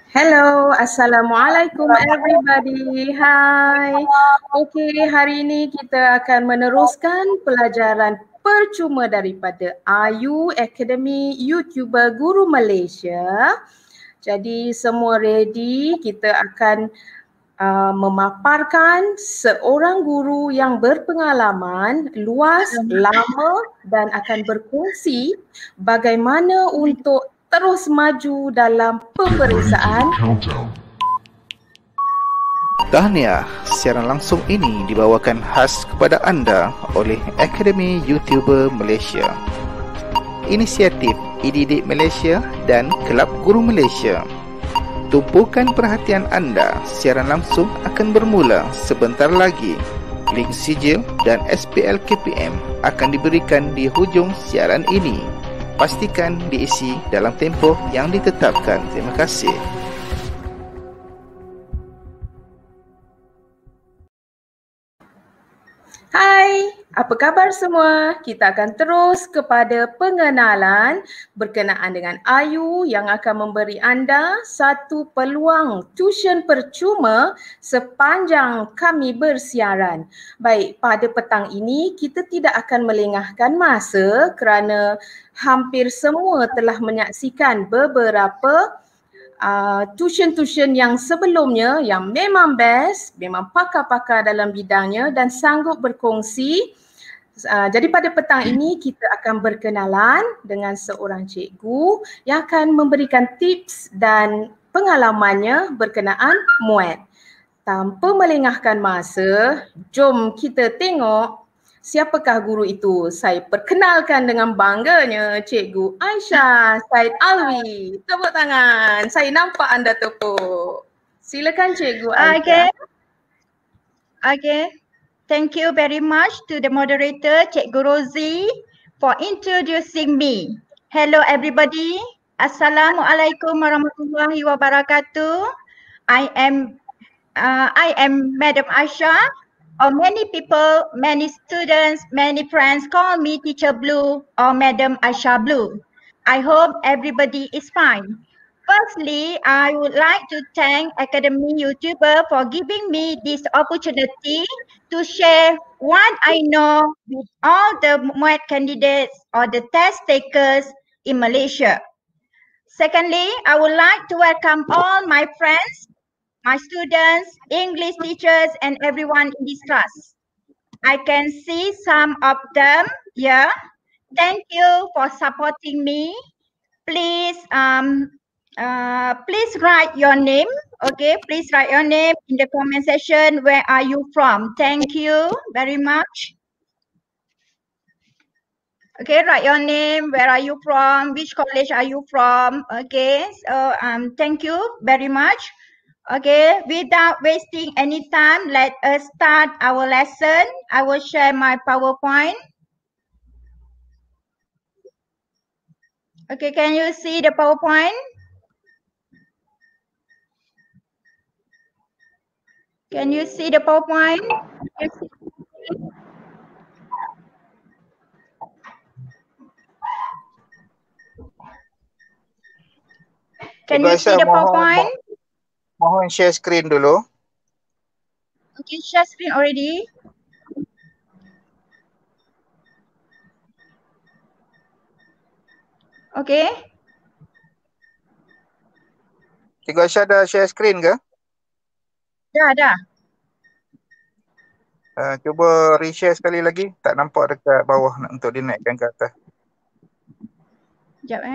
Hello, Assalamualaikum everybody. Hai. Okey, hari ini kita akan meneruskan pelajaran percuma daripada Ayu Academy YouTuber Guru Malaysia. Jadi semua ready, kita akan memaparkan seorang guru yang berpengalaman luas, lama dan akan berkongsi bagaimana untuk terus maju dalam peperiksaan. Tahniah, siaran langsung ini dibawakan khas kepada anda oleh Akademi YouTuber Malaysia, Inisiatif IDIDIK Malaysia dan Kelab Guru Malaysia. Tumpukan perhatian anda, siaran langsung akan bermula sebentar lagi. Link sijil dan SPL KPM akan diberikan di hujung siaran ini. Pastikan diisi dalam tempoh yang ditetapkan. Terima kasih. Hai, apa khabar semua? Kita akan terus kepada pengenalan berkenaan dengan Ayu yang akan memberi anda satu peluang tuition percuma sepanjang kami bersiaran. Baik, pada petang ini kita tidak akan melengahkan masa kerana hampir semua telah menyaksikan beberapa tuition-tuition yang sebelumnya yang memang best, memang pakar-pakar dalam bidangnya dan sanggup berkongsi. Jadi pada petang ini kita akan berkenalan dengan seorang cikgu yang akan memberikan tips dan pengalamannya berkenaan MUAT. Tanpa melengahkan masa, jom kita tengok siapakah guru itu. Saya perkenalkan dengan bangganya Cikgu Aisyah Said Alwi. Tepuk tangan. Saya nampak anda tepuk. Silakan Cikgu Aisyah. Okay. Thank you very much to the moderator Cikgu Rosie for introducing me. Hello everybody. Assalamualaikum warahmatullahi wabarakatuh. I am Madam Aisyah. Or many people, many students, many friends call me Teacher Blue or Madam Aisyah Blue. I hope everybody is fine. Firstly, I would like to thank Academy YouTuber for giving me this opportunity to share what I know with all the MUAT candidates or the test takers in Malaysia. Secondly, I would like to welcome all my friends, my students, English teachers, and everyone in this class. I can see some of them here. Thank you for supporting me. Please, please write your name. Okay, please write your name in the comment section. Where are you from? Thank you very much. Okay, write your name. Where are you from? Which college are you from? Okay, so thank you very much. Okay, without wasting any time, let us start our lesson. I will share my PowerPoint. Okay, can you see the PowerPoint? Can you see the PowerPoint? Can you see the PowerPoint? Mohon share screen dulu. Okay, share screen already. Okay. Cikgu Aisyah dah share screen ke? Dah. Cuba reshare sekali lagi. Tak nampak dekat bawah untuk dinaikkan ke atas. Sekejap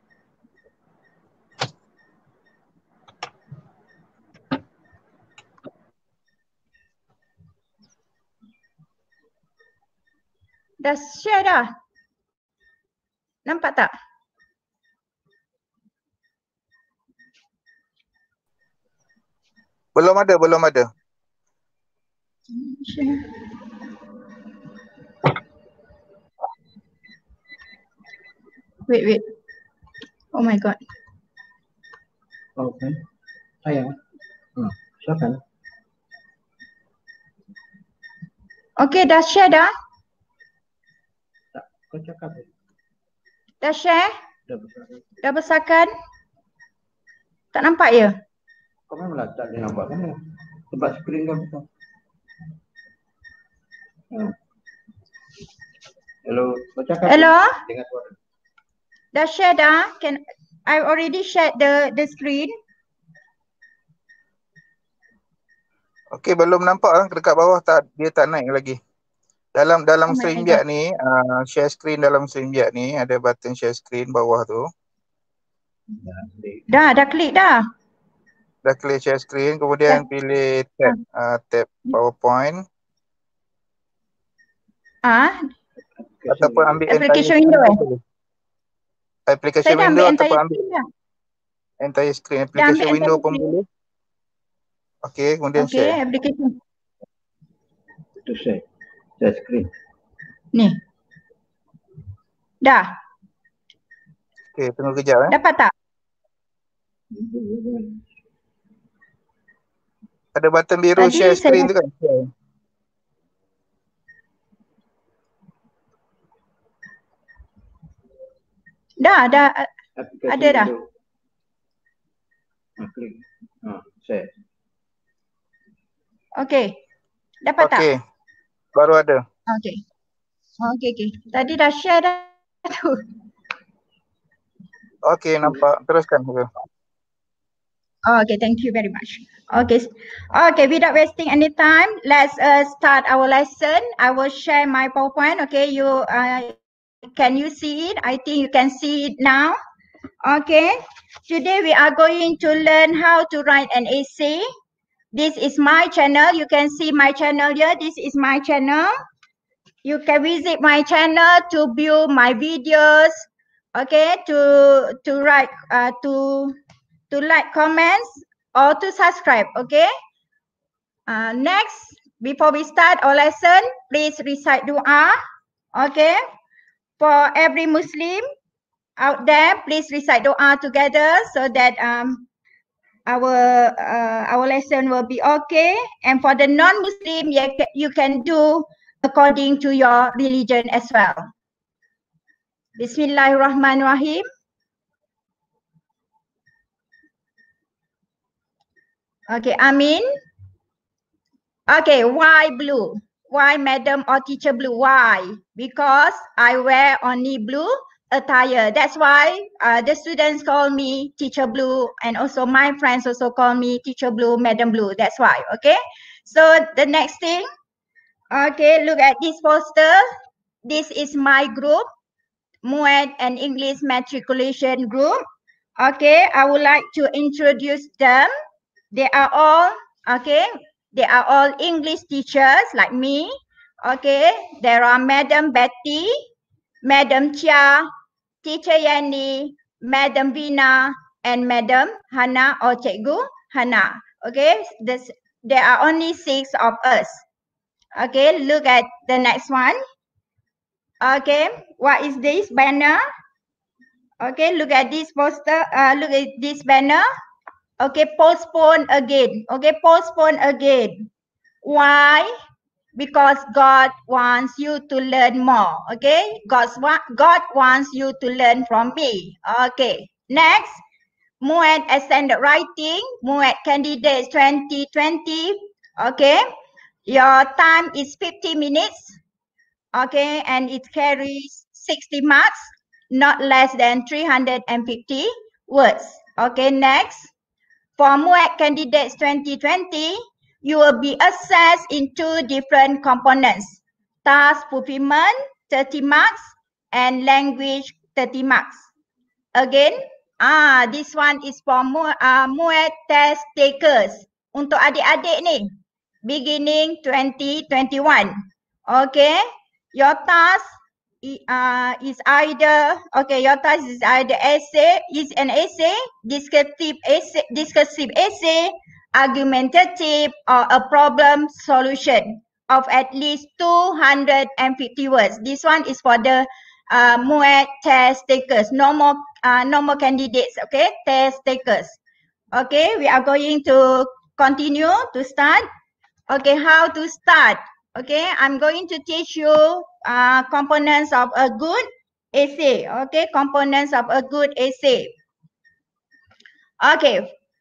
Dah share dah. Nampak tak? Belum ada. Wait. Oh my god. Okay. Saya. Silakan. Okay, dah share dah? Kau cakap. Dah share? Dah besarkan? Tak nampak ya? Kau memanglah tak boleh nampak kan? Sebab skrin kau besar. Hello, kau cakap Hello? dengan suara. Dah share dah? I already shared the screen. Okey, belum nampak lah dekat bawah, dia tak naik lagi. Dalam Oh my stream God. biak ni, share screen dalam stream biak ni ada button share screen bawah tu. Dah klik dah. Dah klik share screen, kemudian pilih tab PowerPoint ataupun ambil application window boleh. Application Saya dah window ambil ataupun entire ambil screen dah. entire screen. Dah Application ambil window entire pun screen. boleh. Okey, kemudian Okay, share. application. Itu share screen. Ni. Dah. Okey, tunggu kejap Dapat tak? Ada button biru Tadi share screen saya- tu kan? Share. Dah. Aplikasi Ada dah. window. Klik. Share. Okay. Dapat tak? Okey. Baru ada. Okay. Tadi dah share dah tu. Okey, nampak. Teruskan. Okay, thank you very much. Okay, without wasting any time, let's start our lesson. I will share my PowerPoint. Okay, can you see it? I think you can see it now. Okay, today we are going to learn how to write an essay. This is my channel. You can see my channel here. This is my channel. You can visit my channel to view my videos. Okay, to write, to like, comments, or to subscribe. Okay. Next, before we start our lesson, please recite dua. Okay. For every Muslim out there, please recite dua together so that our lesson will be okay. And for the non-Muslim, you can do according to your religion as well. Bismillahirrahmanirrahim. Okay, Amin. Okay, why blue? Why madam or teacher blue? Why? Because I wear only blue attire. That's why the students call me teacher blue, and also my friends also call me teacher blue, madam blue. That's why, okay? So the next thing, okay, look at this poster. This is my group, Mued and English Matriculation Group. Okay, I would like to introduce them. They are all, okay, they are all English teachers like me. Okay, there are Madam Betty, Madam Chia, Teacher Yani, Madam Vina, and Madam Hana or Cikgu Hana. Okay, there are only 6 of us. Okay, look at the next one. Okay, what is this banner? Okay, look at this poster, look at this banner. Okay, postpone again. Okay, postpone again. Why? Because God wants you to learn more. Okay, God wants you to learn from me. Okay, next, Mued Extended Writing, Mued Candidates 2020. Okay, your time is 50 minutes. Okay, and it carries 60 marks, not less than 350 words. Okay, next. For Mued Candidates 2020, you will be assessed in 2 different components. Task fulfillment, 30 marks, and language, 30 marks. Again, this one is for Mued test takers. Untuk adik-adik ni, beginning 2021. Okay, your task is either, okay, your task is either an essay, discursive essay, argumentative, or a problem solution of at least 250 words. This one is for the Mued test takers, no more candidates, okay, test takers. Okay, we are going to continue to start. Okay, how to start? Okay, I'm going to teach you components of a good essay. Okay, components of a good essay. Okay,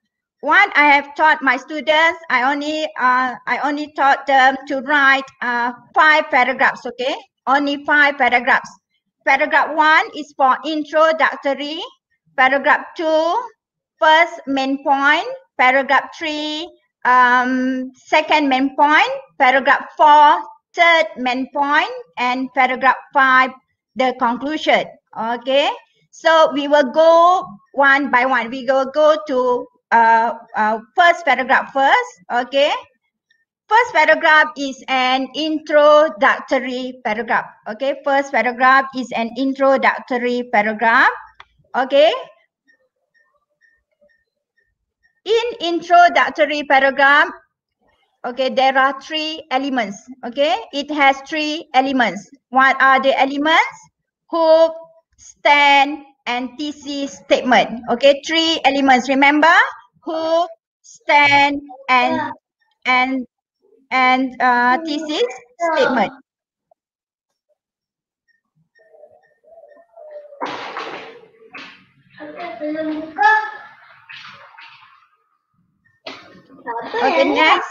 what I have taught my students, I only taught them to write 5 paragraphs, okay? Only 5 paragraphs. Paragraph 1 is for introductory. Paragraph 2, first main point. Paragraph 3, second main point. Paragraph 4, third main point. And paragraph 5, the conclusion, okay? So we will go one by one. We will go to first paragraph first, okay? First paragraph is an introductory paragraph, okay? First paragraph is an introductory paragraph, okay? In introductory paragraph, okay, there are 3 elements, okay? It has 3 elements. What are the elements? Hook, stand, and thesis statement, okay? 3 elements, remember? Hook, stand, and thesis statement. Okay, next.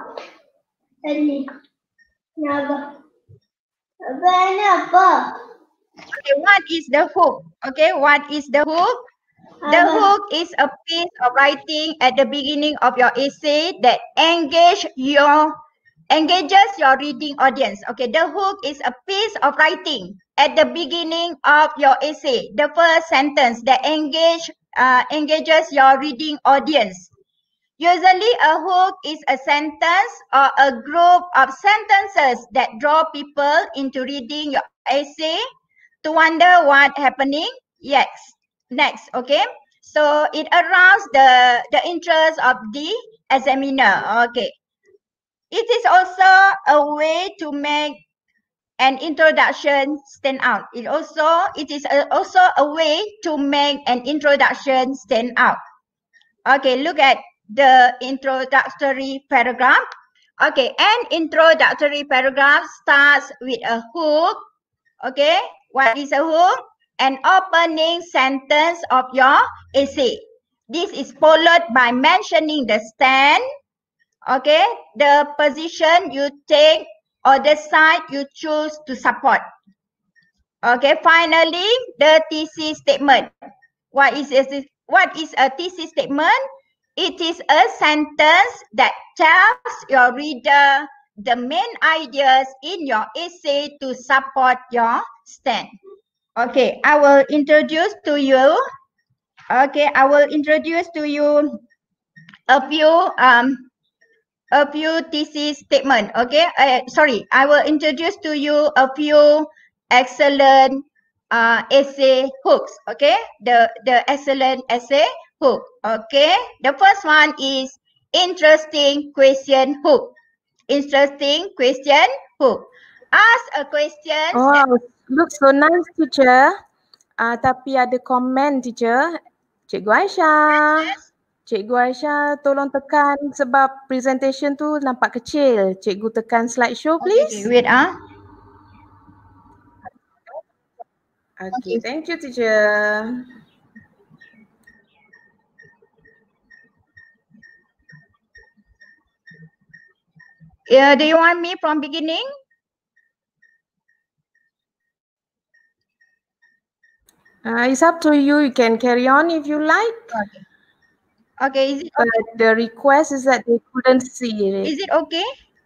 Okay, what is the hook? Okay, what is the hook? The hook is a piece of writing at the beginning of your essay that engages your reading audience. Okay, the hook is a piece of writing at the beginning of your essay. The first sentence that engages your reading audience. Usually a hook is a sentence or a group of sentences that draw people into reading your essay to wonder what's happening next, okay? So it arouses the interest of the examiner, okay? It is also a way to make an introduction stand out. It is also a way to make an introduction stand out. Okay, look at the introductory paragraph. Okay, an introductory paragraph starts with a hook. Okay, what is a hook? An opening sentence of your essay. This is followed by mentioning the stand, okay, the position you take or the side you choose to support. Okay, finally, the thesis statement. What is a thesis statement? It is a sentence that tells your reader the main ideas in your essay to support your stand. Okay, I will introduce to you. Okay, I will introduce to you a few thesis statement. Okay, sorry, I will introduce to you a few excellent essay hooks. Okay, the excellent essay hook. Okay, the first one is interesting question hook. Interesting question hook. Ask a question. Oh, looks so nice, teacher. Tapi ada komen, teacher. Cikgu Aisyah. Cikgu Aisyah, tolong tekan sebab presentation tu nampak kecil. Cikgu tekan slideshow, please. Okay, wait Okay, thank you, teacher. Yeah, do you want me from beginning? It's up to you. You can carry on if you like. Okay, is it okay? But the request is that they couldn't see it. Is it okay?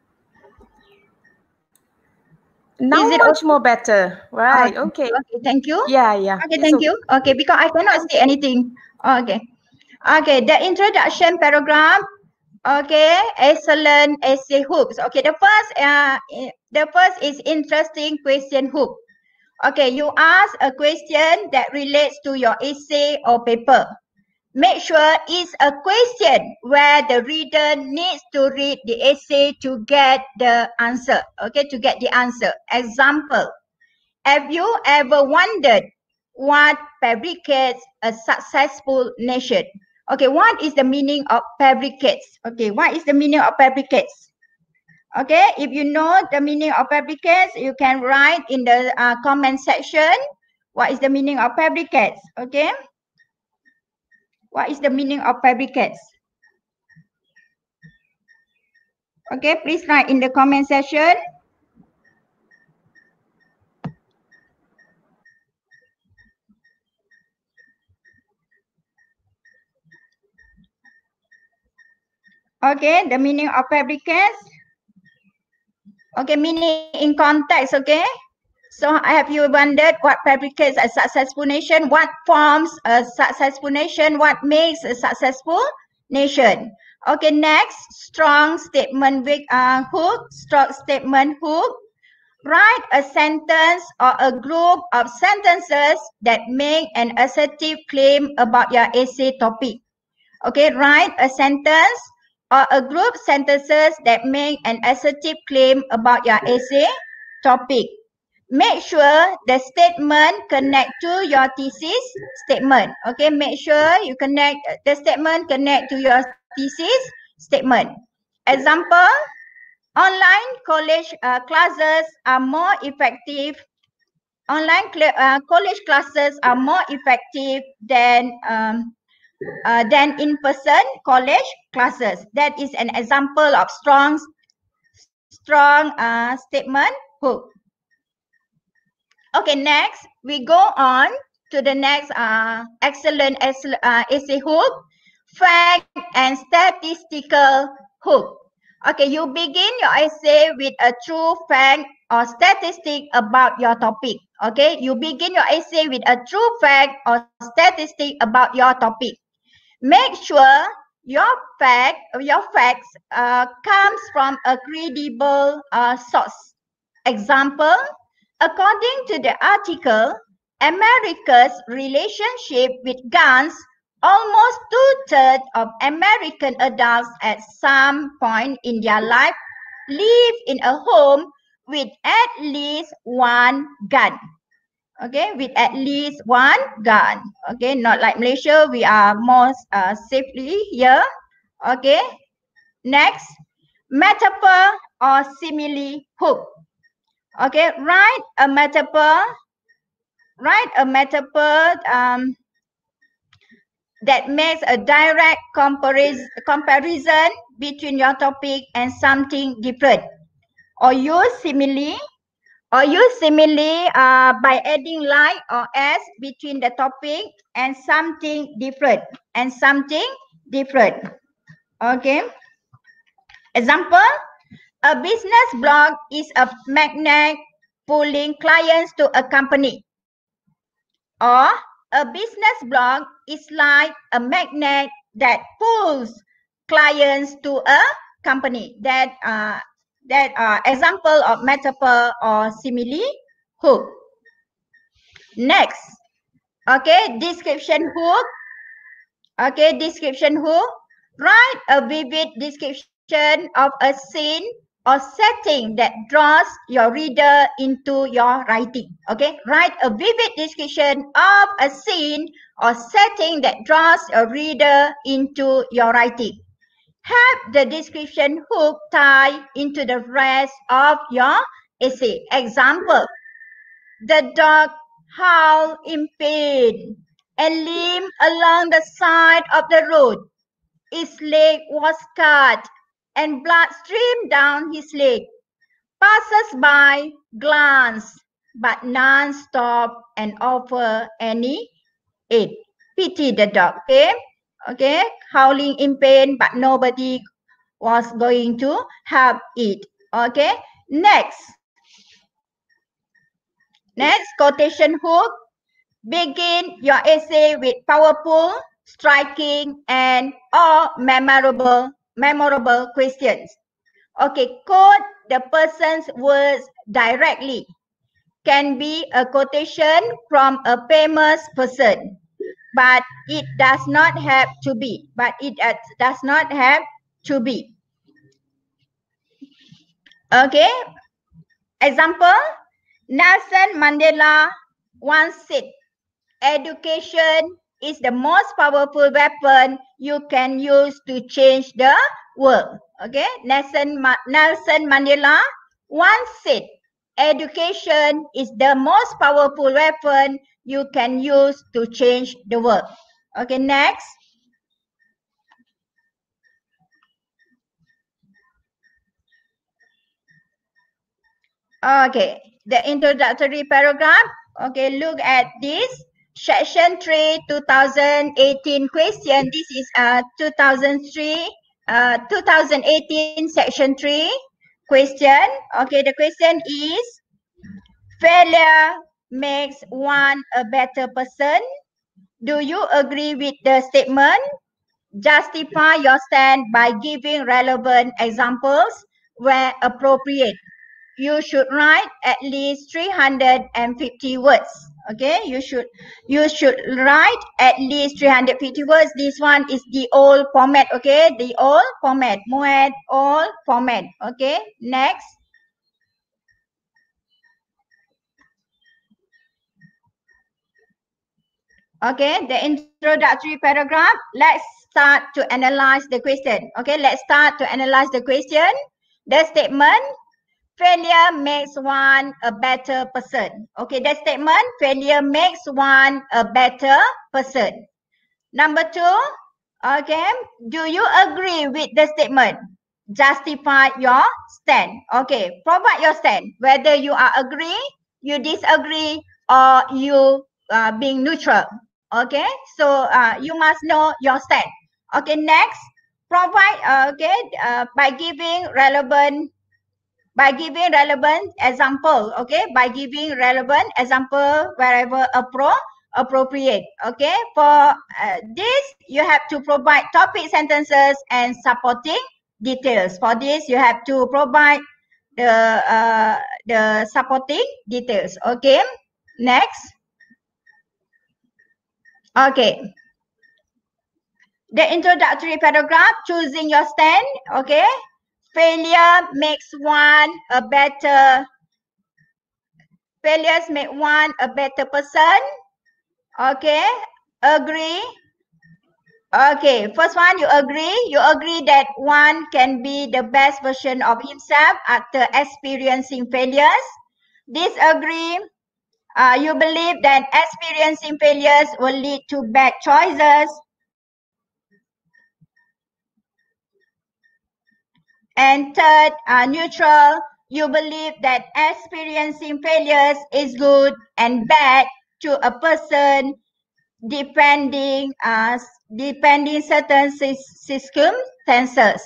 Now much more better. Right, okay. Okay, thank you. Yeah. Okay, thank you. Okay, because I cannot see anything. Okay. Okay, the introduction paragraph. Okay, excellent essay hooks. Okay, the first is interesting question hook. Okay, you ask a question that relates to your essay or paper. Make sure it's a question where the reader needs to read the essay to get the answer. Okay, to get the answer. Example, have you ever wondered what fabricates a successful nation? Okay, what is the meaning of fabricates? Okay, what is the meaning of fabricates? Okay, if you know the meaning of fabricates, you can write in the comment section. What is the meaning of fabricates? Okay. What is the meaning of fabricates? Okay, please write in the comment section. Okay, the meaning of fabricants. Okay, meaning in context, okay. So have you wondered what fabricates a successful nation? What forms a successful nation? What makes a successful nation? Okay, next, strong statement with hook, strong statement hook. Write a sentence or a group of sentences that make an assertive claim about your essay topic. Okay, write a sentence or a group sentences that make an assertive claim about your essay topic. Make sure the statement connect to your thesis statement. Okay, make sure you connect the statement connect to your thesis statement. Example, online college classes are more effective. College classes are more effective than in-person college classes. That is an example of strong statement hook. Okay, next we go on to the next excellent essay hook, fact and statistical hook. Okay, you begin your essay with a true fact or statistic about your topic. Okay, you begin your essay with a true fact or statistic about your topic. Make sure your facts comes from a credible source. Example, according to the article, America's relationship with guns, almost 2/3 of American adults at some point in their life live in a home with at least one gun. Okay, with at least one gun. Okay, not like Malaysia, we are more safely here. Okay, next, metaphor or simile hook. Okay, write a metaphor that makes a direct comparison between your topic and something different. Or use simile by adding like or as between the topic and something different. Okay. Example, a business blog is a magnet pulling clients to a company. Or a business blog is like a magnet that pulls clients to a company. That example of metaphor or simile hook. Next, okay, description hook. Okay, description hook. Write a vivid description of a scene or setting that draws your reader into your writing. Okay, write a vivid description of a scene or setting that draws your reader into your writing. Have the description hook tie into the rest of your essay. Example, the dog howled in pain and limped along the side of the road. His leg was cut and blood streamed down his leg. Passers-by glanced, but none stopped and offered any aid. Pity the dog, okay? Okay, howling in pain, but nobody was going to help it. Okay, next, quotation hook. Begin your essay with powerful, striking, and or memorable questions. Okay, quote the person's words directly. Can be a quotation from a famous person, but it does not have to be. Okay, example, Nelson Mandela once said, education is the most powerful weapon you can use to change the world. Okay, Nelson Mandela once said, education is the most powerful weapon you can use to change the world. Okay, next. Okay, the introductory paragraph. Okay, look at this. Section 3, 2018 question. This is 2018 section 3 question. Okay, the question is, failure makes one a better person. Do you agree with the statement? Justify your stand by giving relevant examples where appropriate. You should write at least 350 words. Okay, you should write at least 350 words. This one is the old format. Okay, the old format, Moet old format. Okay, next. Okay, the introductory paragraph. Let's start to analyze the question. Okay, let's start to analyze the question. The statement, failure makes one a better person. Okay, the statement, failure makes one a better person. Number 2, okay, do you agree with the statement? Justify your stand. Okay, provide your stand. Whether you are agree, you disagree, or you being neutral. Okay, so you must know your stand. Okay, next, provide by giving relevant example. Okay, by giving relevant example wherever appropriate. Okay, for this you have to provide topic sentences and supporting details. For this you have to provide the supporting details. Okay, next. Okay, the introductory paragraph, choosing your stand. Okay, failures make one a better person. Okay, agree. Okay, first one, you agree that one can be the best version of himself after experiencing failures. Disagree. You believe that experiencing failures will lead to bad choices. And third, neutral. You believe that experiencing failures is good and bad to a person depending certain circumstances.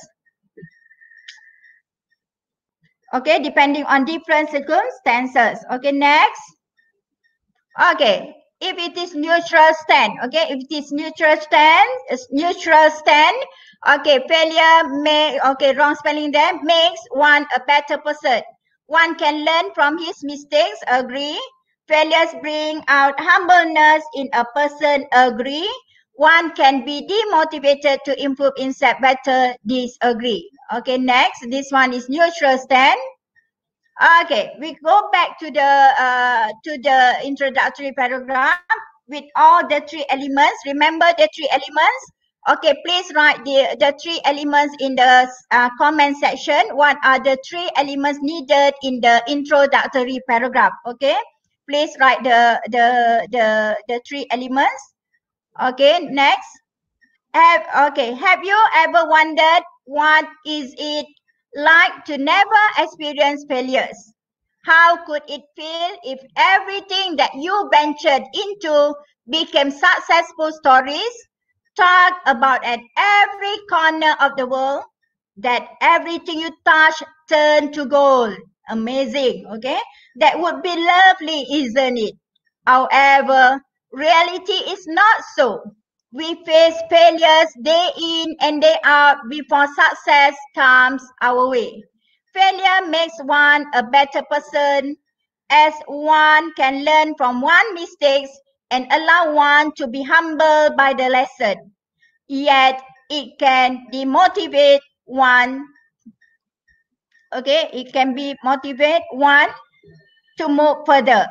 Okay, depending on different circumstances. Okay, next. Okay, if it is neutral stand. Okay, if it is neutral stand. Okay, wrong spelling there, makes one a better person. One can learn from his mistakes. Agree. Failures bring out humbleness in a person. Agree. One can be demotivated to improve himself better. Disagree. Okay, next. This one is neutral stand. Okay, we go back to the introductory paragraph with all the 3 elements. Remember the 3 elements? Okay, please write the 3 elements in the comment section. What are the 3 elements needed in the introductory paragraph? Okay, please write the 3 elements. Okay, next. Have you ever wondered what is it like to never experience failures? How could it feel if everything that you ventured into became successful stories talked about at every corner of the world, that everything you touch turned to gold? Amazing, okay? That would be lovely, isn't it? However, reality is not so. We face failures day in and day out before success comes our way. Failure makes one a better person, as one can learn from one's mistakes and allow one to be humbled by the lesson. Yet it can demotivate one. Okay, it can be motivate one to move further.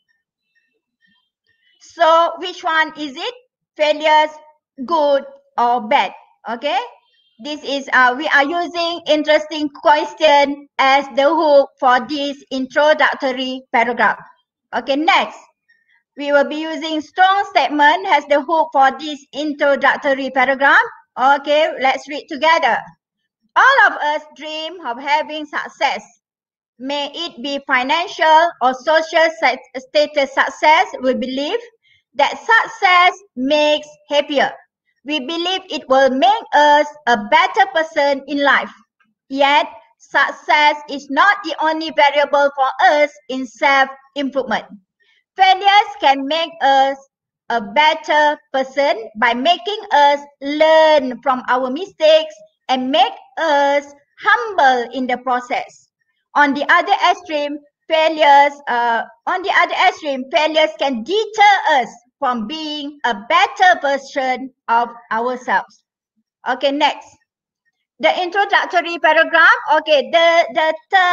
So which one is it? Failures, good or bad? Okay, this is we are using interesting question as the hook for this introductory paragraph. Okay, next we will be using strong statement as the hook for this introductory paragraph. Okay, let's read together. All of us dream of having success. may it be financial or social status success, we believe that success makes happier. We believe it will make us a better person in life. Yet, success is not the only variable for us in self-improvement. Failures can make us a better person by making us learn from our mistakes and make us humble in the process. On the other extreme, failures can deter us from being a better version of ourselves. Okay, next. The introductory paragraph. Okay, the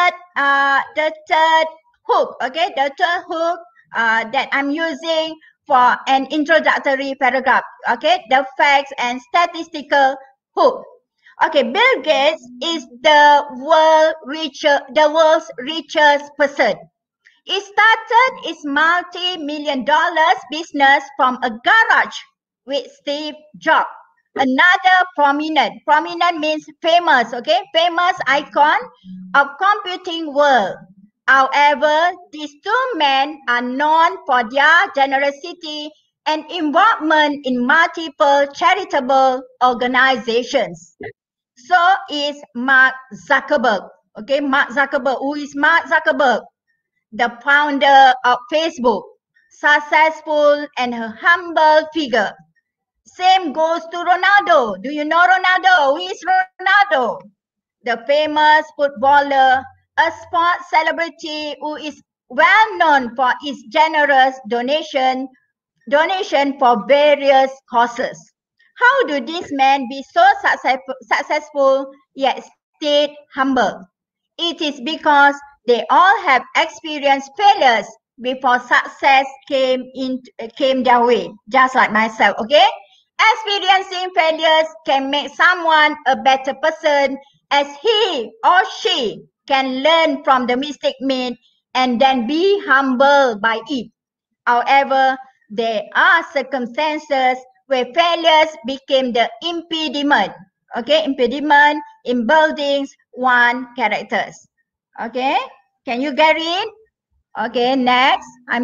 third hook. Okay, the third hook that I'm using for an introductory paragraph. Okay, the facts and statistical hook. Okay, Bill Gates is the world's richest person. He started his multi-million-dollar business from a garage with Steve Jobs. Another prominent means famous, okay, famous icon of computing world. However, these two men are known for their generosity and involvement in multiple charitable organizations. So is Mark Zuckerberg. Okay, Mark Zuckerberg. Who is Mark Zuckerberg? The founder of Facebook. Successful and a humble figure. Same goes to Ronaldo. Do you know Ronaldo? Who is Ronaldo? The famous footballer, a sports celebrity who is well known for his generous donation for various causes. How do these men be so successful yet stay humble? It is because they all have experienced failures before success came their way, just like myself, okay? Experiencing failures can make someone a better person as he or she can learn from the mistake made and then be humble by it. However, there are circumstances where failures became the impediment. Okay, impediment in building one characters. Okay, can you get it? Okay, next I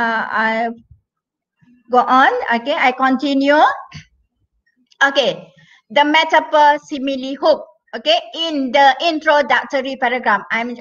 go on. Okay, I continue. Okay, the metaphor simile hook. Okay, in the introductory paragraph, I'm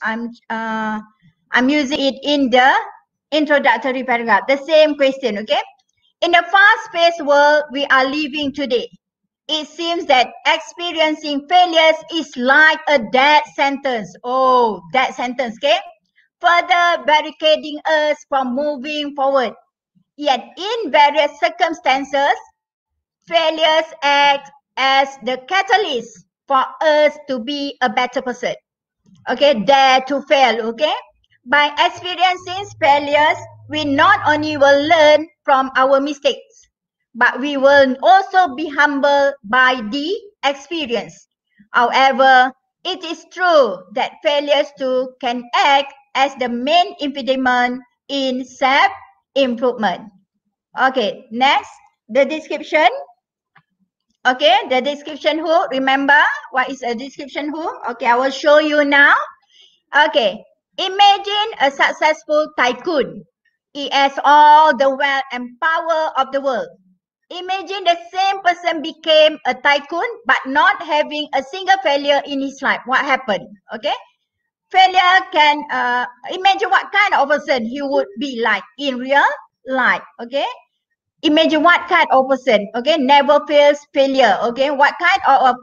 using it in the introductory paragraph. The same question. Okay, in the fast-paced world we are living today, it seems that experiencing failures is like a death sentence. Oh, death sentence. Okay, further barricading us from moving forward. Yet in various circumstances, failures act as the catalyst for us to be a better person. Okay, dare to fail. Okay, by experiencing failures, we not only will learn from our mistakes, but we will also be humbled by the experience. However, it is true that failures too can act as the main impediment in self-improvement. Okay, next, the description. Okay, the description hook. Remember what is a description hook? Okay, I will show you now. Okay, imagine a successful tycoon. He has all the wealth and power of the world. Imagine the same person became a tycoon but not having a single failure in his life. What happened? Okay, failure can imagine what kind of person he would be like in real life. Okay, imagine what kind of person. Okay, never fails failure. Okay, what kind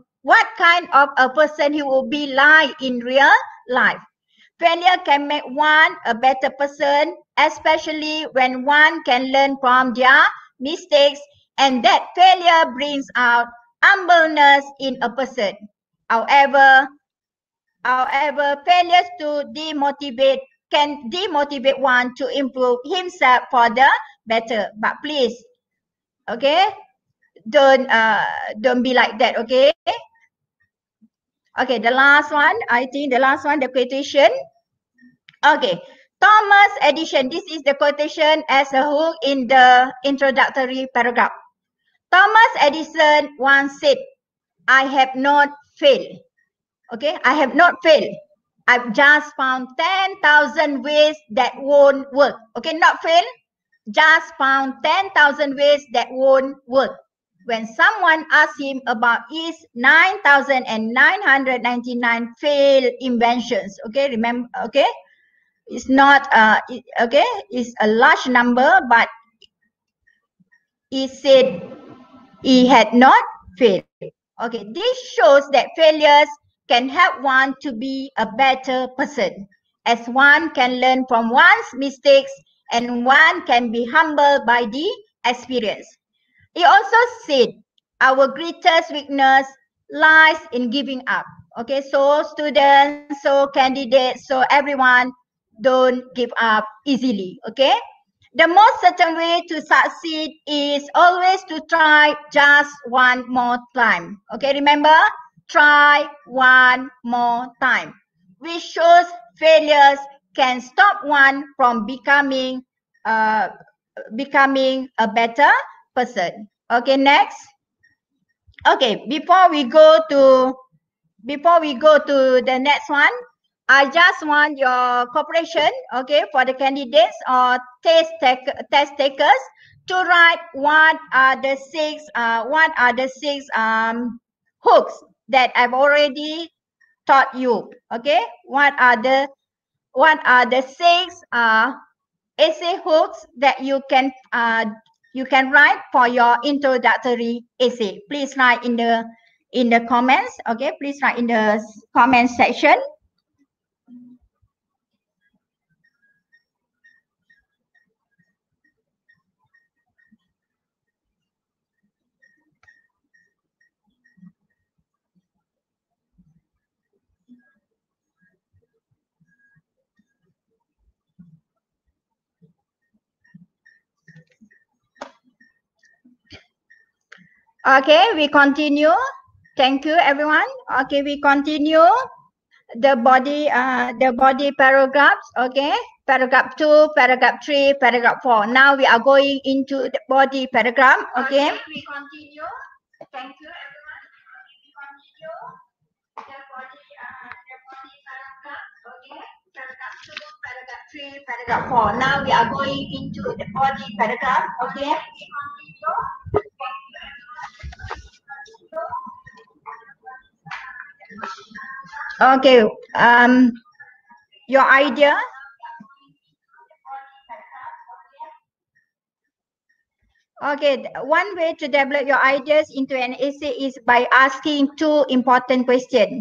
of a person he will be like in real life. Failure can make one a better person, especially when one can learn from their mistakes, and that failure brings out humbleness in a person. However, failures can demotivate one to improve himself for the better. But please, okay, don't be like that. Okay. Okay, the last one, I think the last one, the quotation. Okay, Thomas Edison, this is the quotation as a hook in the introductory paragraph. Thomas Edison once said, I have not failed. Okay, I have not failed. I've just found 10,000 ways that won't work. Okay, not fail. Just found 10,000 ways that won't work. When someone asks him about his 9,999 failed inventions, okay, remember, okay, it's not, okay, it's a large number, but he said he had not failed. Okay, this shows that failures can help one to be a better person, as one can learn from one's mistakes and one can be humbled by the experience. He also said, our greatest weakness lies in giving up. Okay, so students, so candidates, so everyone, don't give up easily, okay? The most certain way to succeed is always to try just one more time. Okay, remember, try one more time, which shows failures can stop one from becoming a better person. Okay, next. Okay, before we go to the next one, I just want your cooperation, okay, for the candidates or test takers to write what are the six hooks that I've already taught you. Okay, what are the six essay hooks that you can write for your introductory essay. Please write in the comments. Okay, please write in the comment section. Okay, we continue. Thank you, everyone. Okay, we continue the body paragraphs. Okay, paragraph 2, paragraph 3, paragraph 4. Now we are going into the body paragraph. Okay, we continue. Thank you, everyone. We continue the body paragraph. Okay, paragraph 2, paragraph 3, paragraph 4. Now we are going into the body paragraph. Okay, we continue. Okay, your idea. Okay, one way to develop your ideas into an essay is by asking two important questions.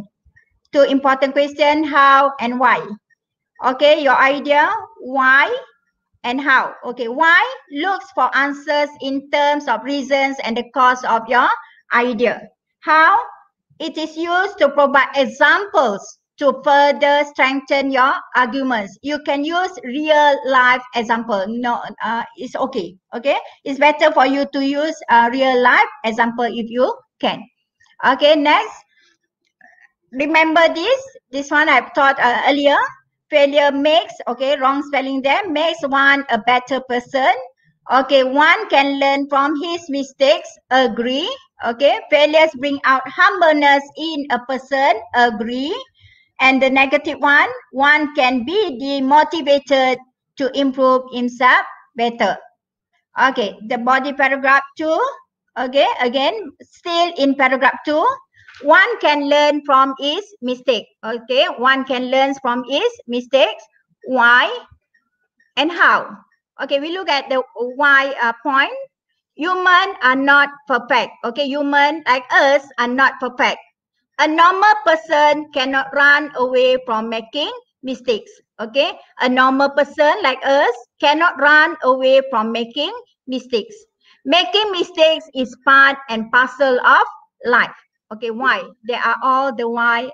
How and why. Okay, your idea, why and how. Okay, why looks for answers in terms of reasons and the cause of your idea. How? It is used to provide examples to further strengthen your arguments. You can use real life example. No, it's okay. Okay, it's better for you to use a real life example if you can. Okay, next. Remember this one I've taught earlier. Failure makes, okay, wrong spelling there, makes one a better person. Okay, one can learn from his mistakes, agree. Okay, failures bring out humbleness in a person, agree. And the negative one can be demotivated to improve himself better. Okay, the body paragraph 2. Okay, again, still in paragraph 2. One can learn from his mistake. Okay, one can learn from his mistakes. Why and how? Okay, we look at the why point. Humans are not perfect. Okay, humans like us are not perfect. A normal person cannot run away from making mistakes. Okay, a normal person like us cannot run away from making mistakes. Making mistakes is part and parcel of life. Okay, why? There are all the why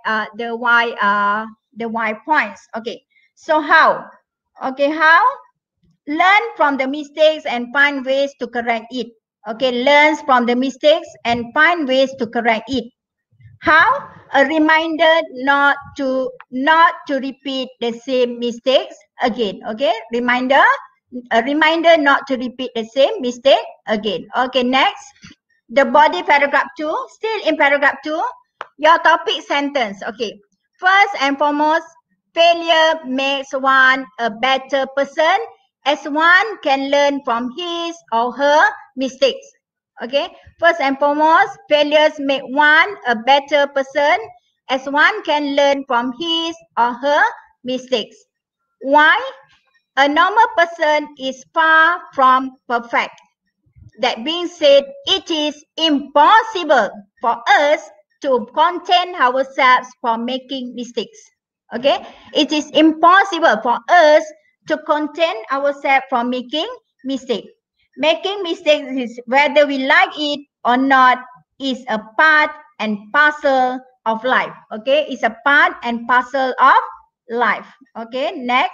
points. Okay, so how? Okay, how? Learn from the mistakes and find ways to correct it. Okay, learn from the mistakes and find ways to correct it. How? A reminder not to repeat the same mistakes again. Okay, a reminder not to repeat the same mistake again. Okay, next. The body paragraph 2, still in paragraph 2, your topic sentence. Okay, first and foremost, failure makes one a better person as one can learn from his or her mistakes. Okay, first and foremost, failures make one a better person as one can learn from his or her mistakes. Why? A normal person is far from perfect. That being said, it is impossible for us to contain ourselves from making mistakes. Okay, it is impossible for us to contain ourselves from making mistakes. Making mistakes is, whether we like it or not, is a part and parcel of life. Okay, it's a part and parcel of life. Okay, next.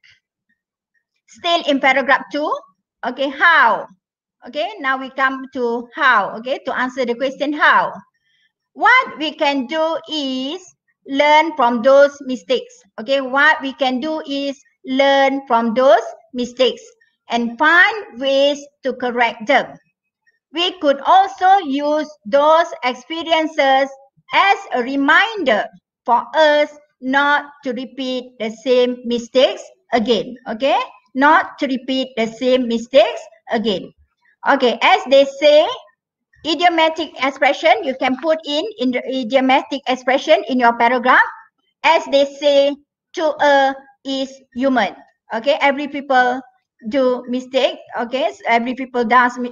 Still in paragraph 2. Okay, how? Okay, now we come to how. Okay, to answer the question how. What we can do is learn from those mistakes. Okay, what we can do is learn from those mistakes and find ways to correct them. We could also use those experiences as a reminder for us not to repeat the same mistakes again. Okay, not to repeat the same mistakes again. Okay, as they say, idiomatic expression, you can put in the idiomatic expression in your paragraph. As they say, to err is human. Okay, every people do mistake. Okay, so every people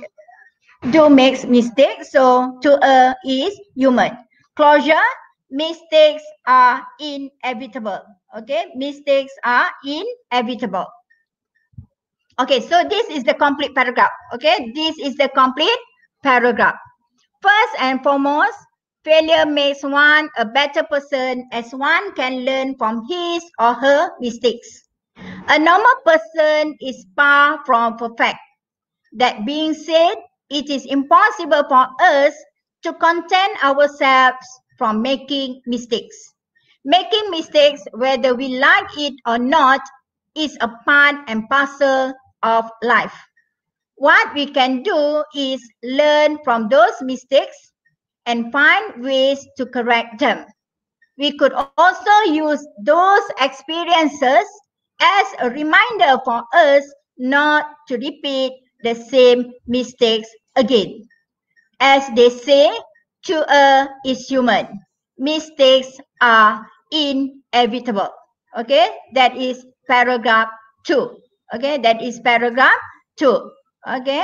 makes mistakes. So to err is human. Closure, mistakes are inevitable. Okay, mistakes are inevitable. Okay, so this is the complete paragraph. Okay, this is the complete paragraph. First and foremost, failure makes one a better person as one can learn from his or her mistakes. A normal person is far from perfect. That being said, it is impossible for us to contain ourselves from making mistakes. Making mistakes, whether we like it or not, is a part and parcel of life. What we can do is learn from those mistakes and find ways to correct them. We could also use those experiences as a reminder for us not to repeat the same mistakes again. As they say, to err is human. Mistakes are inevitable. Okay, that is paragraph 2. Okay, that is paragraph 2. Okay.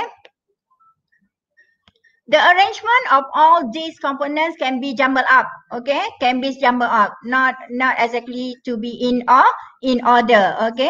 The arrangement of all these components can be jumbled up. Okay, can be jumbled up, not exactly to be in order. Okay.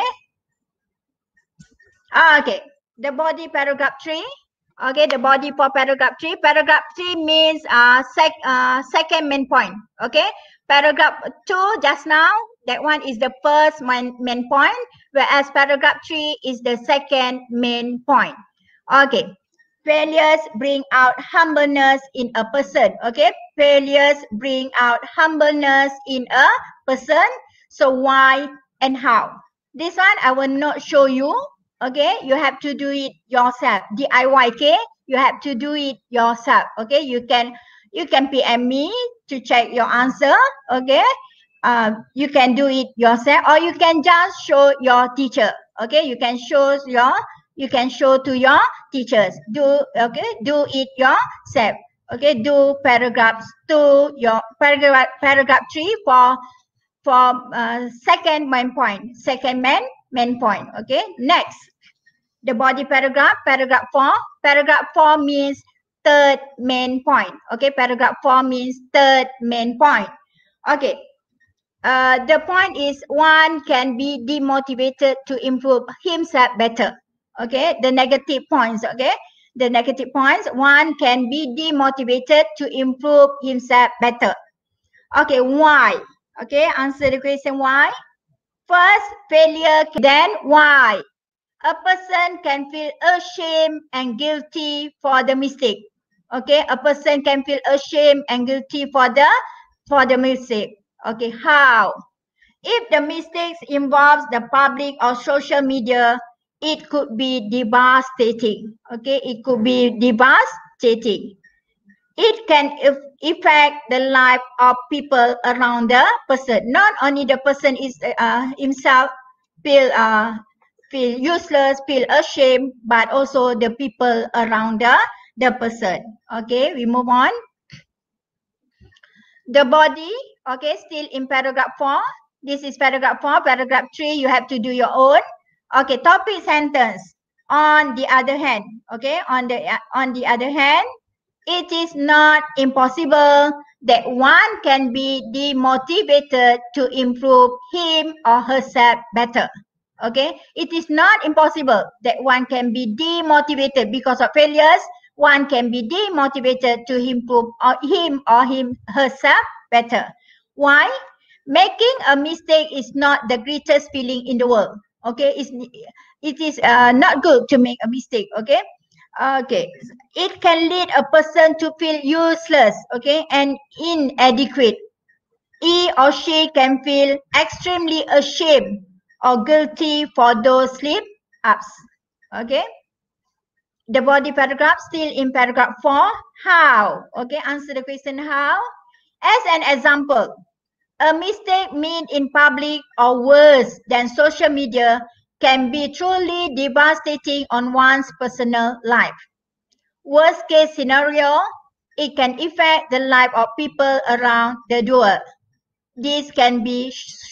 Okay, the body paragraph 3. Okay, the body for paragraph 3. Paragraph 3 means second main point. Okay, paragraph 2 just now, that one is the first main point, whereas paragraph 3 is the second main point. Okay, failures bring out humbleness in a person. Okay, failures bring out humbleness in a person. So why and how? This one I will not show you. Okay, you have to do it yourself. DIY. Okay, you have to do it yourself. Okay, you can PM me to check your answer. Okay, you can do it yourself, or you can just show your teacher. Okay, you can show to your teachers. Do it yourself. Okay, do paragraph 2, your paragraph 3 for second main point. Second main point. Okay, next, the body paragraph 4. Paragraph 4 means third main point. Okay, paragraph 4 means third main point. Okay, the point is one can be demotivated to improve himself better. Okay, the negative points. Okay, the negative points, one can be demotivated to improve himself better. Okay, why? Okay, answer the question why. First, failure, then why? A person can feel ashamed and guilty for the mistake. Okay, a person can feel ashamed and guilty for the mistake. Okay, how? If the mistakes involves the public or social media, it could be devastating. Okay, it could be devastating. it can affect the life of people around the person. Not only the person is himself feel useless, feel ashamed, but also the people around the person. Okay, we move on. The body, okay, still in paragraph 4. This is paragraph 4. Paragraph 3, you have to do your own. Okay, topic sentence. On the other hand, okay, on the other hand, it is not impossible that one can be demotivated to improve him or herself better. Okay, it is not impossible that one can be demotivated because of failures. One can be demotivated to improve him or herself better. Why? Making a mistake is not the greatest feeling in the world. Okay, it is not good to make a mistake. Okay. Okay, it can lead a person to feel useless, okay, and inadequate. He or she can feel extremely ashamed or guilty for those slip-ups, okay. The body paragraph still in paragraph 4. How? Okay, answer the question how. As an example, a mistake made in public or worse than social media can be truly devastating on one's personal life. Worst case scenario, it can affect the life of people around the world. This can be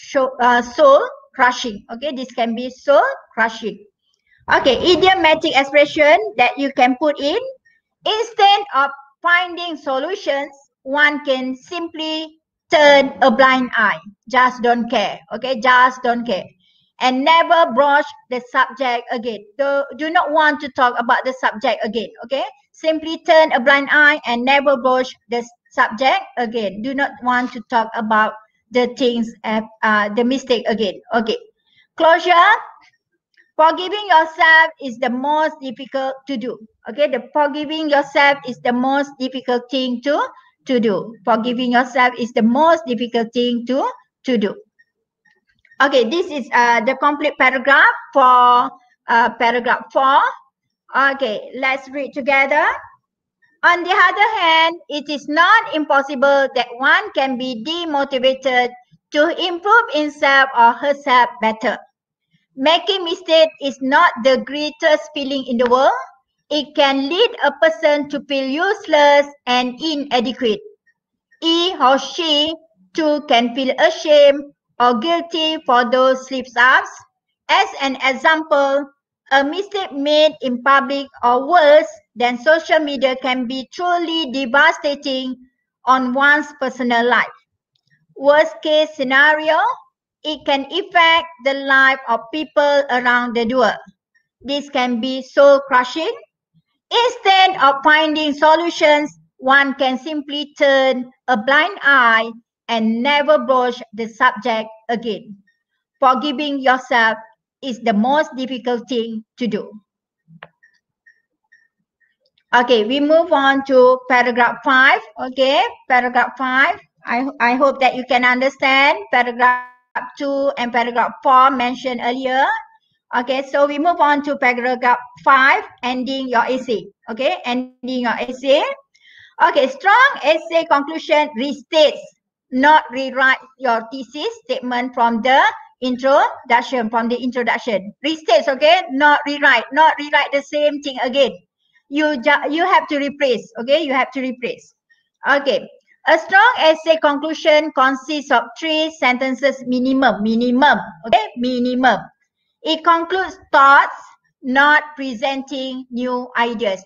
soul crushing. Okay, this can be soul crushing. Okay, idiomatic expression that you can put in. Instead of finding solutions, one can simply turn a blind eye. Just don't care. Okay, just don't care. And never broach the subject again. Do not want to talk about the subject again. Okay, simply turn a blind eye and never broach the subject again. Do not want to talk about the things, the mistake again. Okay, closure. Forgiving yourself is the most difficult to do. Okay, the forgiving yourself is the most difficult thing to do. Forgiving yourself is the most difficult thing to do. Okay, this is the complete paragraph for paragraph 4. Okay, let's read together. On the other hand, it is not impossible that one can be demotivated to improve himself or herself better. Making mistakes is not the greatest feeling in the world. It can lead a person to feel useless and inadequate. He or she too can feel ashamed or guilty for those slip-ups. As an example, a mistake made in public or worse than social media can be truly devastating on one's personal life. Worst case scenario, it can affect the life of people around the world. This can be soul crushing. Instead of finding solutions, one can simply turn a blind eye and never broach the subject again. Forgiving yourself is the most difficult thing to do. Okay, we move on to paragraph 5. Okay, paragraph 5. I hope that you can understand paragraph 2 and paragraph 4 mentioned earlier. Okay, so we move on to paragraph 5, ending your essay. Okay, ending your essay. Okay, strong essay conclusion restates, not rewrite your thesis statement from the introduction. Restates, okay, not rewrite the same thing again. You have to replace, okay, you have to replace. Okay, a strong essay conclusion consists of 3 sentences minimum, okay, minimum. It concludes thoughts, not presenting new ideas,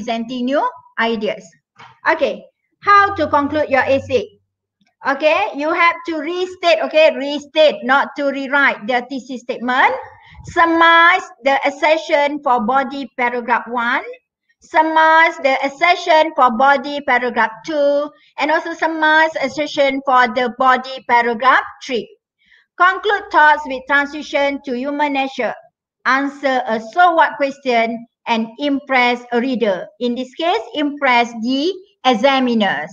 Okay, how to conclude your essay? Okay, you have to restate, okay, restate, not to rewrite the thesis statement. Summarize the assertion for body paragraph 1. Summarize the assertion for body paragraph 2. And also summarize assertion for the body paragraph 3. Conclude thoughts with transition to human nature. Answer a so what question and impress a reader. In this case, impress the examiners.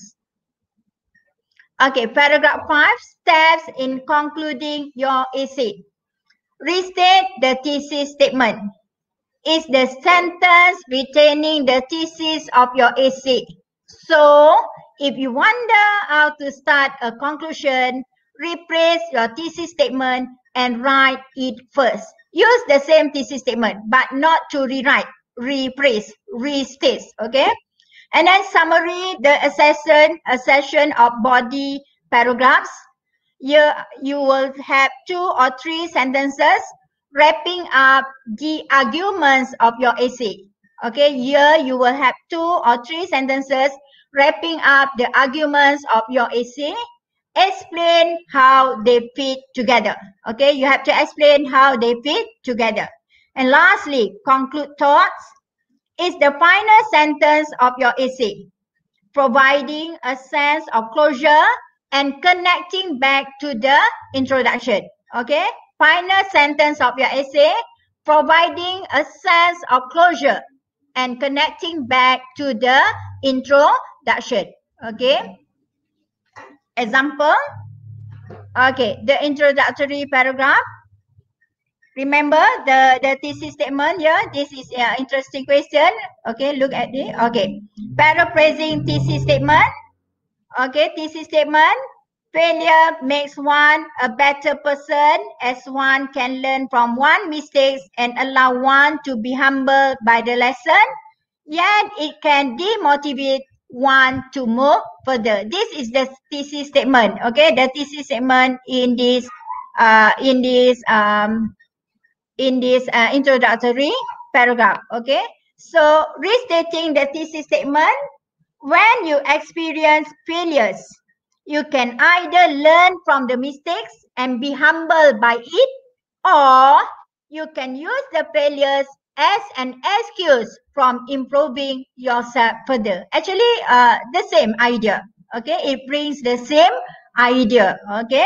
Okay, paragraph 5, steps in concluding your essay. Restate the thesis statement. Is the sentence retaining the thesis of your essay. So if you wonder how to start a conclusion, rephrase your thesis statement and write it first. Use the same thesis statement but not to rewrite, rephrase, restate, okay? And then summary, the accession of body paragraphs. Here you will have 2 or 3 sentences wrapping up the arguments of your essay. Okay, here you will have 2 or 3 sentences wrapping up the arguments of your essay. Explain how they fit together. Okay, you have to explain how they fit together. And lastly, conclude thoughts is the final sentence of your essay, providing a sense of closure and connecting back to the introduction. Okay, final sentence of your essay, providing a sense of closure and connecting back to the introduction. Okay, example. Okay, the introductory paragraph. Remember the thesis statement here. This is an interesting question. Okay, look at it. Okay, paraphrasing thesis statement. Okay, thesis statement. Failure makes one a better person as one can learn from one mistakes and allow one to be humbled by the lesson. Yet it can demotivate one to move further. This is the thesis statement. Okay, the thesis statement in this introductory paragraph. Okay, so restating the thesis statement. When you experience failures, you can either learn from the mistakes and be humbled by it, or you can use the failures as an excuse from improving yourself further. Actually, the same idea. Okay, it brings the same idea. Okay.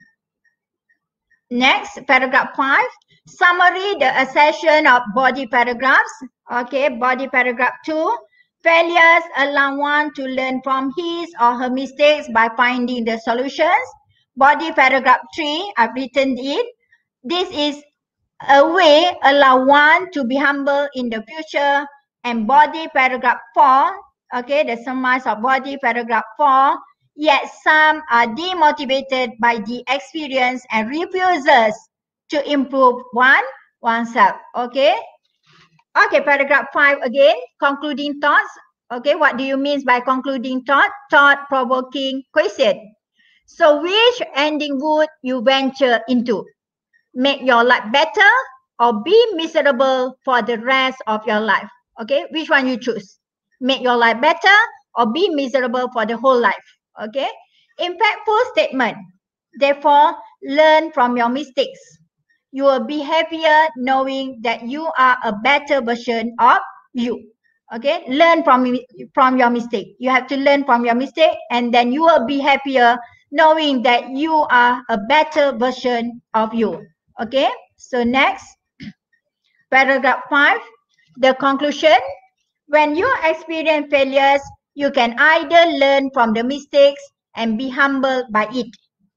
Next, paragraph 5. Summary, the accession of body paragraphs. Okay, body paragraph 2. Failures allow one to learn from his or her mistakes by finding the solutions. Body paragraph 3, I've written it. This is a way allow one to be humble in the future. And body paragraph 4, okay, the summary of body paragraph 4. Yet some are demotivated by the experience and refuses to improve oneself. Okay. Okay, paragraph 5 again, concluding thoughts. Okay, what do you mean by concluding thought? Thought-provoking question. So which ending would you venture into? Make your life better or be miserable for the rest of your life? Okay, which one you choose? Make your life better or be miserable for the whole life? Okay, impactful statement. Therefore, learn from your mistakes. You will be happier knowing that you are a better version of you. Okay, learn from your mistake. You have to learn from your mistake, and then you will be happier knowing that you are a better version of you. Okay, so next, paragraph 5, the conclusion. When you experience failures, you can either learn from the mistakes and be humbled by it,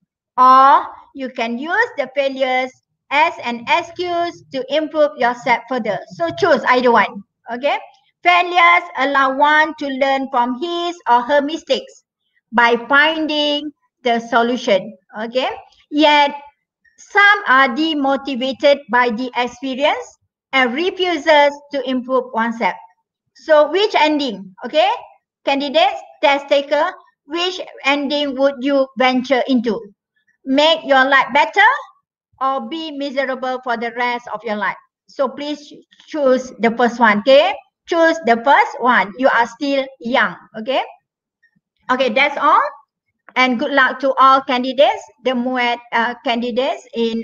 or you can use the failures as an excuse to improve yourself further. So choose either one. Okay. Failures allow one to learn from his or her mistakes by finding the solution. Okay. Yet some are demotivated by the experience and refuses to improve oneself. So which ending? Okay. Candidates, test taker, which ending would you venture into? Make your life better or be miserable for the rest of your life? So please choose the first one. Okay. Choose the first one. You are still young. Okay. Okay, that's all. And good luck to all candidates, the MUET candidates in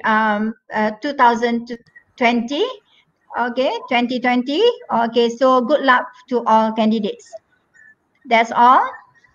2020. Okay, 2020. Okay, so good luck to all candidates. That's all.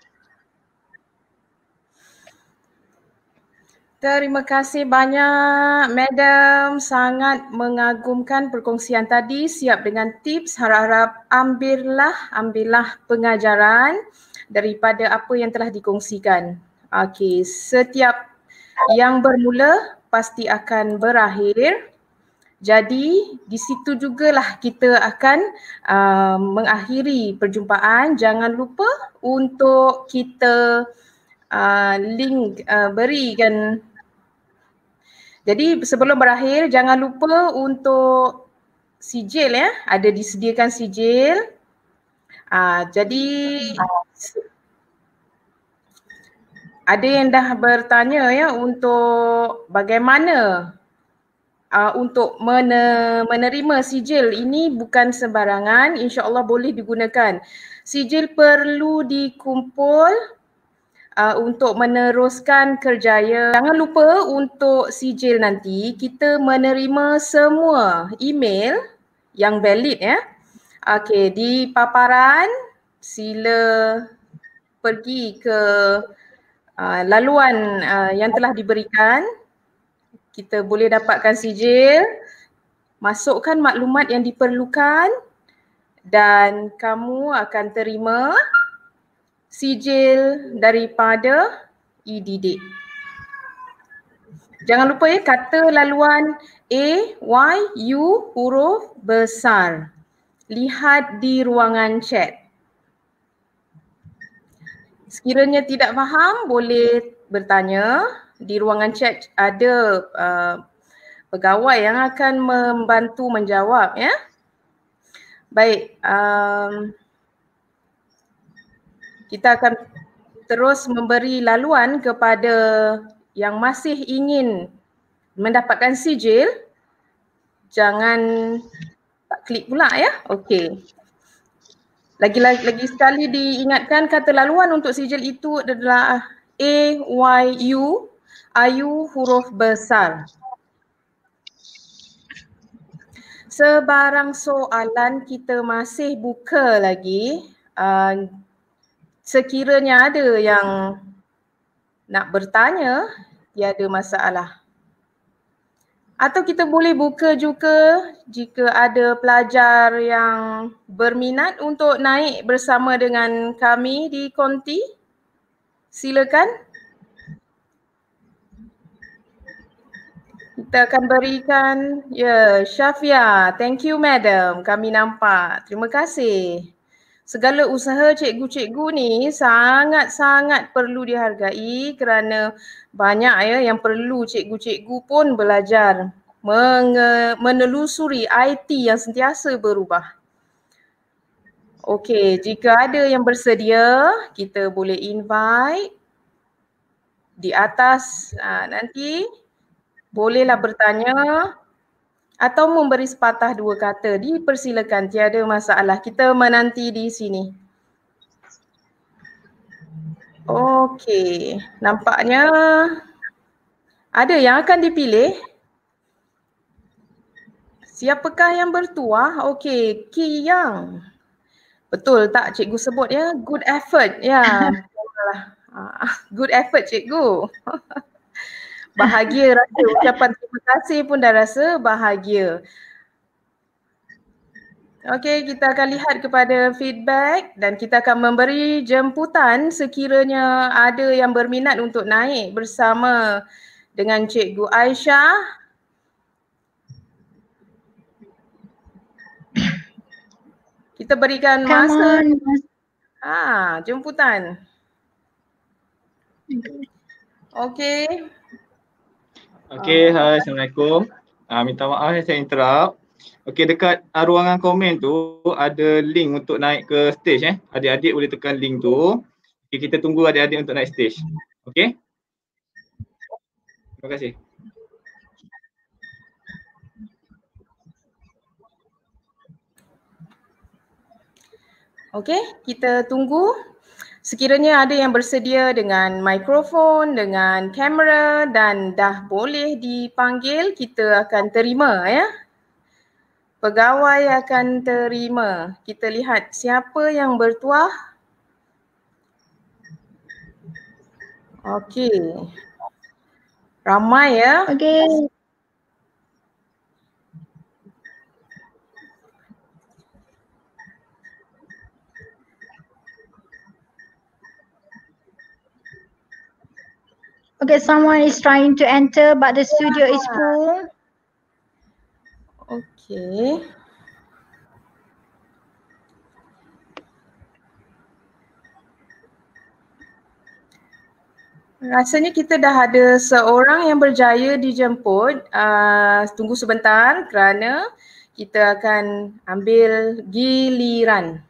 Terima kasih banyak, Madam. Sangat mengagumkan perkongsian tadi. Siap dengan tips. Harap-harap ambillah pengajaran daripada apa yang telah dikongsikan. Okey, setiap yang bermula pasti akan berakhir. Jadi di situ jugalah kita akan mengakhiri perjumpaan. Jangan lupa untuk kita link berikan. Jadi sebelum berakhir jangan lupa untuk sijil ya, ada disediakan sijil. Jadi ada yang dah bertanya ya untuk bagaimana untuk menerima sijil. Ini bukan sembarangan, insya-Allah boleh digunakan. Sijil perlu dikumpul untuk meneruskan kerjaya. Jangan lupa untuk sijil nanti kita menerima semua email yang valid ya. Okey, di paparan sila pergi ke laluan yang telah diberikan. Kita boleh dapatkan sijil, masukkan maklumat yang diperlukan dan kamu akan terima sijil daripada e-didik. Jangan lupa ya, kata laluan A, Y, U huruf besar. Lihat di ruangan chat. Sekiranya tidak faham boleh bertanya. Di ruangan chat ada pegawai yang akan membantu menjawab ya. Baik, kita akan terus memberi laluan kepada yang masih ingin mendapatkan sijil. Jangan tak klik pula ya. Okey. Lagi sekali diingatkan kata laluan untuk sijil itu adalah A, Y, U. Ayu huruf besar. Sebarang soalan kita masih buka lagi. Sekiranya ada yang nak bertanya, tiada masalah. Atau kita boleh buka juga jika ada pelajar yang berminat untuk naik bersama dengan kami di konti. Silakan. Kita akan berikan, ya, Syafia. Thank you madam, kami nampak. Terima kasih. Segala usaha cikgu-cikgu ni sangat-sangat perlu dihargai kerana banyak ya yang perlu cikgu-cikgu pun belajar menelusuri IT yang sentiasa berubah. Okey, jika ada yang bersedia, kita boleh invite di atas nanti. Bolehlah bertanya atau memberi sepatah dua kata. Dipersilakan, tiada masalah. Kita menanti di sini. Okey, nampaknya ada yang akan dipilih. Siapakah yang bertuah? Okey, Ki Yang. Betul tak cikgu sebut ya? Good effort. Ya. Good effort cikgu. Bahagia rasa ucapan terima kasih pun dah rasa bahagia. Okey, kita akan lihat kepada feedback dan kita akan memberi jemputan sekiranya ada yang berminat untuk naik bersama dengan Cikgu Aisyah. Kita berikan masa. Jemputan. Okey. Okey, hai, Assalamualaikum. Minta maaf saya interrupt. Okey, dekat ruangan komen tu ada link untuk naik ke stage . Adik-adik boleh tekan link tu. Okay, kita tunggu adik-adik untuk naik stage. Okey. Terima kasih. Okey, kita tunggu. Sekiranya ada yang bersedia dengan mikrofon, dengan kamera dan dah boleh dipanggil, kita akan terima ya. Pegawai akan terima. Kita lihat siapa yang bertuah. Okey. Ramai ya. Okey. Okay, someone is trying to enter but the studio is full. Okey. Rasanya kita dah ada seorang yang berjaya dijemput. Tunggu sebentar kerana kita akan ambil giliran.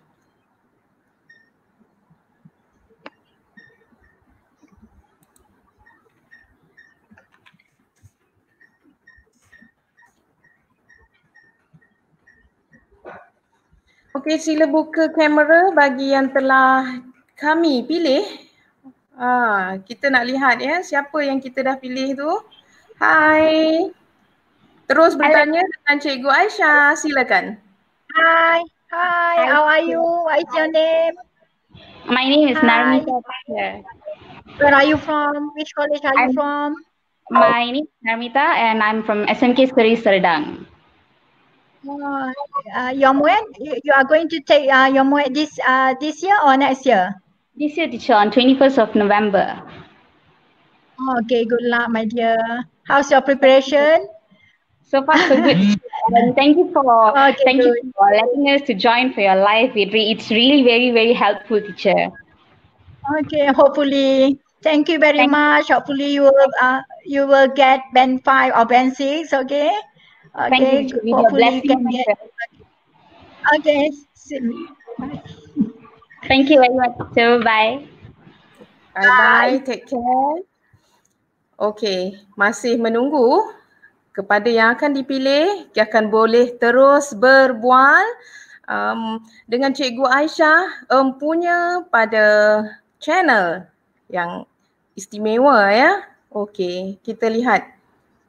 Okey, sila buka kamera bagi yang telah kami pilih. Kita nak lihat ya siapa yang kita dah pilih tu. Hai. Terus bertanya dengan Cikgu Aisyah, silakan. Hi, how are you? What is your name? My name is Hi. Narmita Bhatia. Where are you from? Which college are you from? My name is Narmita and I'm from SMK Seri Serdang. Your MUET, you are going to take your MUET this year or next year? This year, teacher, on 21st of November. Okay, good luck, my dear. How's your preparation? So far, so good. And thank you for letting us to join for your live. It's really very, very helpful, teacher. Okay, hopefully. Thank you very much. Hopefully you will get band 5 or band 6, okay? Okay, Thank you, hopefully you can get. Okay. Thank you very much, teacher. Bye. Bye-bye, take care. Okey, masih menunggu kepada yang akan dipilih, dia akan boleh terus berbual dengan Cikgu Aisyah empunya pada channel yang istimewa ya. Okey, kita lihat.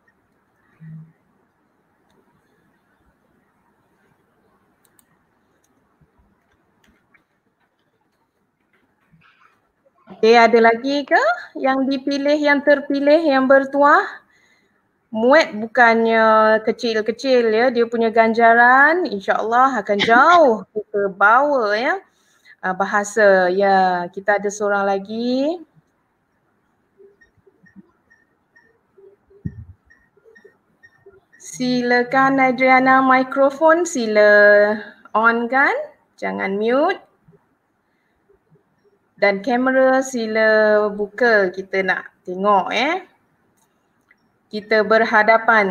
Okey, ada lagi ke yang dipilih, yang terpilih, yang bertuah? MUET bukannya kecil-kecil ya, dia punya ganjaran insya-Allah akan jauh kita bawa ya. Bahasa ya, kita ada seorang lagi. Silakan Adriana, mikrofon sila on kan, jangan mute. Dan kamera sila buka, kita nak tengok kita berhadapan.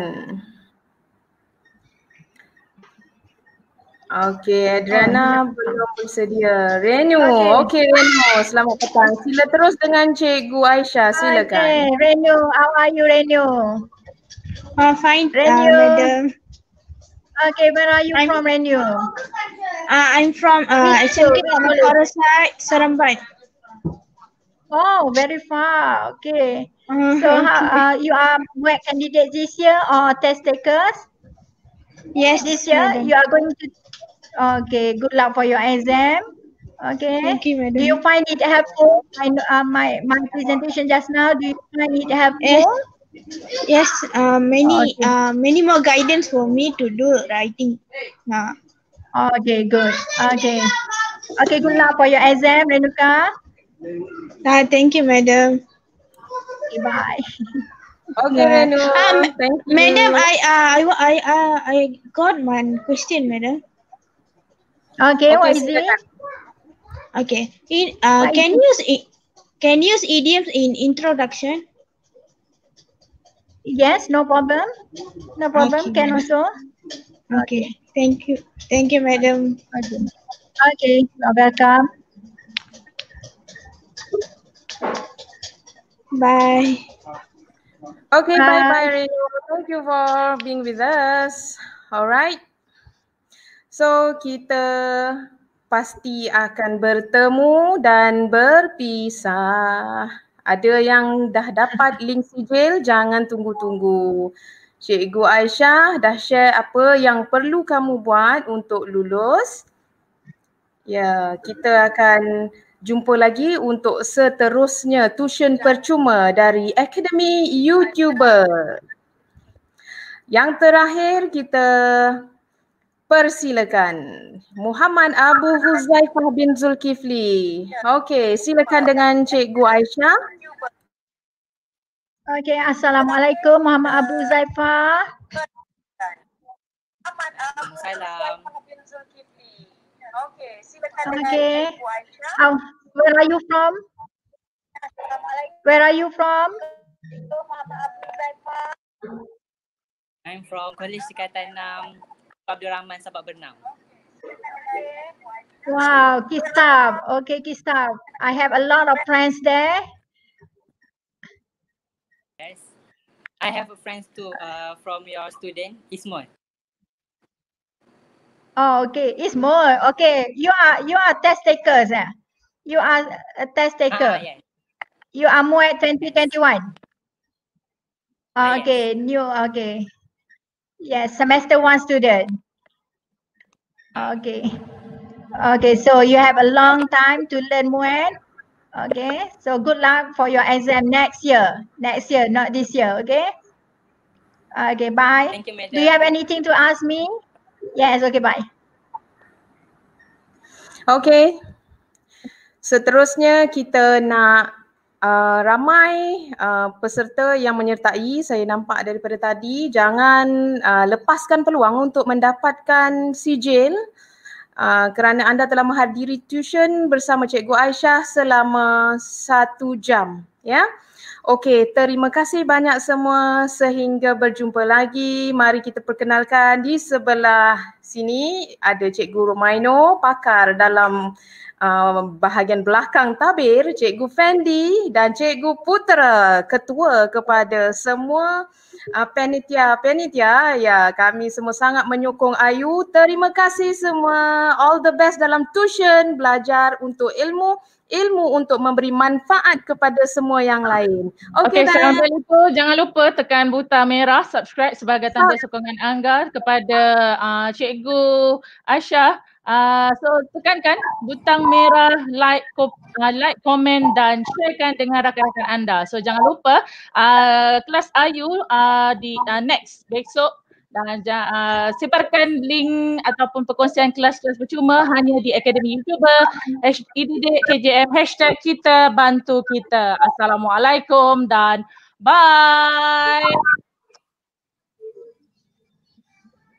Okey, Adriana belum bersedia. Renu, okey Renu, selamat petang. Sila terus dengan Cikgu Aisyah, silakan. Okay, Renu, how are you Renu? Fine, Renu. madam. Okay, where are you from Renu? I'm from SMK Parasite, Seremban. Oh, very far. Okay. So you are MUET candidate this year or test takers? Yes, this year madam. you are going to. Okay, good luck for your exam. Okay. Thank you, madam. Do you find it helpful? My presentation just now. Do you find it helpful? Yes. Many more guidance for me to do writing. Okay, good. Okay. Okay, good luck for your exam, Renuka. Thank you, madam. Okay, bye. Okay, Renu. Thank you. Madam, I got one question, madam. Okay, what is it? Okay. Can use idioms in introduction? Yes, no problem. No problem. Okay, Can also. Okay. Thank you. Thank you, madam. Okay. Okay, you're welcome. Bye. Okay, bye-bye Renu. Thank you for being with us. Alright. So, kita pasti akan bertemu dan berpisah. Ada yang dah dapat link sijil, jangan tunggu-tunggu. Cikgu Aisyah dah share apa yang perlu kamu buat untuk lulus. Ya, kita akan jumpa lagi untuk seterusnya tuition percuma dari Akademi YouTuber. Yang terakhir kita persilakan Muhammad Abu Huzaifah bin Zulkifli. Okey, silakan dengan Cikgu Aisyah. Okay, Assalamualaikum Muhammad Abu Huzaifah. Salam. Okay. Where are you from? Where are you from? I'm from Kolej Tingkatan 6 Abdul Rahman Sabak Bernam. Wow, Kistab. Okay, Kistab. I have a lot of friends there. Yes. I have a friend too from your student, Ismol. Oh, okay. It's more. Okay. You are test takers. You are a test taker. Yes. You are more at 2021. Yes. Okay, new. Okay. Yes, semester 1 student. Okay. Okay, so you have a long time to learn Muay. Okay, so good luck for your exam next year. Next year, not this year. Okay. Okay, bye. Thank you, madam. Do you have anything to ask me? Yes. Okay, bye. Okay. Seterusnya kita nak ramai peserta yang menyertai. Saya nampak daripada tadi, jangan lepaskan peluang untuk mendapatkan sijil kerana anda telah menghadiri tuition bersama Cikgu Aisyah selama 1 jam. Ya. Okey, terima kasih banyak semua, sehingga berjumpa lagi. Mari kita perkenalkan di sebelah sini ada Cikgu Romaino, pakar dalam bahagian belakang tabir, Cikgu Fendi dan Cikgu Putera, ketua kepada semua panitia. Ya, kami semua sangat menyokong Ayu. Terima kasih semua. All the best dalam tuition, belajar untuk ilmu untuk memberi manfaat kepada semua yang lain. Okey, sambil itu jangan lupa tekan butang merah subscribe sebagai tanda sokongan Angga kepada Cikgu Aisyah. So tekankan butang merah, like, komen dan sharekan dengan rakan-rakan anda. So jangan lupa kelas Ayu di next besok, dan sebarkan link ataupun perkongsian kelas-kelas percuma hanya di Akademi YouTuber #IDDKJM #kita bantu kita. Assalamualaikum dan bye.